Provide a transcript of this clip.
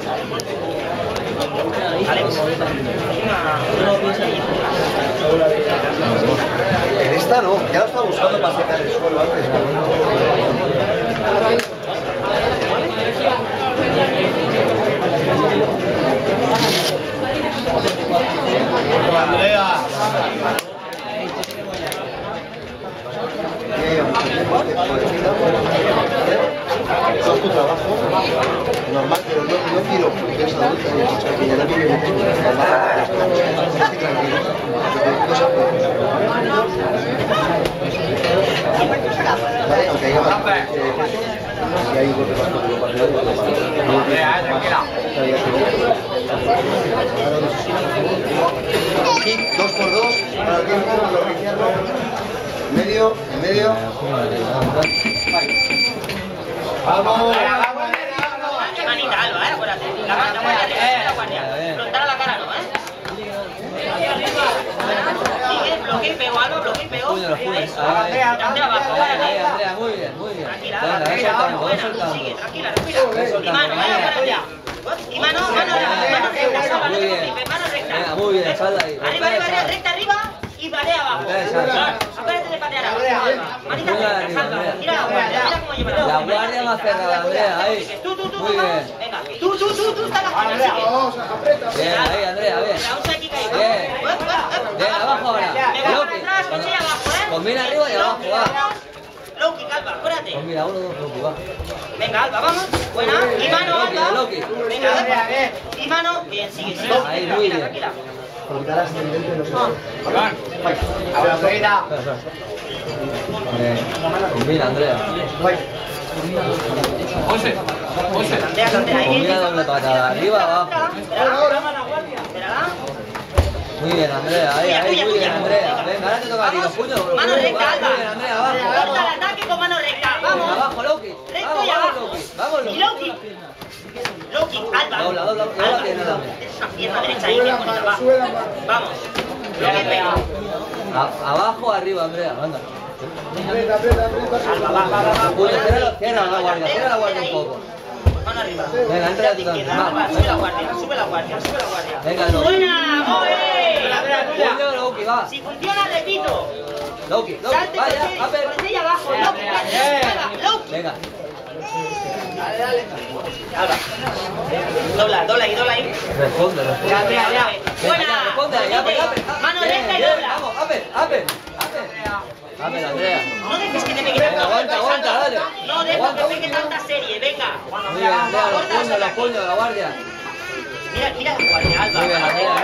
En esta no, ya lo estaba buscando para secar el suelo antes. Andrea. Eso es tu trabajo normal, pero no quiero que esa adulta y que ya la viene de tranquilo. Vale, aunque haya más. Si hay golpe más que lo partido, tranquila. 2 por 2, para el tiempo, lo reiniciarlo. Medio, en medio. ¡Vamos! Manita, Alba, acuérdate. La guardia. Frontal a la cara, ¿no, Sigue, bloqueo y pego, Alba, bloqueo y pego. Andrea, abajo, Andrea, muy bien. Tranquila, sigue, tranquila, respira. Y mano, y mano recta, salva, no te conflictes, mano recta. Muy bien, salda ahí. Arriba, recta arriba y patea abajo. Acuérdate de patear abajo, Alba. Manita recta, salva. Mira la guardia, mira cómo lleva la guardia. La guardia más cerrada, Andrea, ahí. Tú, muy bien. Venga, tú, estás aquí, sigue. Bien, ahí, Andrea, bien. Bien, abajo ahora. Venga, para atrás, coche abajo, Combina arriba y abajo, va. Low kick, Alba, acuérdate. Combina 1, 2, low kick, va. Venga, Alba, vamos. Buena. Y mano, Alba. Low kick. Venga, y mano. Bien, sigue. Ahí, muy bien. Tranquila. Porque ascendente no se puede. Combina, Andrea. Combina doble patada. Arriba, abajo. Espérala. Muy bien, Andrea. Ahí, muy bien, Andrea. Venga, ahora te toca a ti los puños. Mano recta, Alba. Muy bien, Andrea, abajo. Corta el ataque con mano recta. Vamos. Abajo, low kick. Recto y abajo. Vamos, Y low kick. Low kick, Alba. Dobla. Alba, tienes una pierna derecha ahí, bien bonita, va. Vamos. Abajo, arriba, Andrea. Anda. Alba, va. Cierra la guardia un poco. Mano arriba. Venga, entra tú también. Sube la guardia. Venga, no. ¡Buena! ¡Muy bien! Puño, low kick, va. Si funciona, repito. Low kick, Salte vaya, con el abajo. Low kick. Venga. Alba. Dobla ahí. Responde. Ya. Buena. Responde, ya. Mano recta y dobla. Vamos, Aper, Andrea. No dejes que te pegue tanto. Aguanta, dale. No dejes que pegue tanta serie, venga. Muy bien, Andrea, los puños, la guardia. Mira la guardia, Alba. Muy bien, Andrea.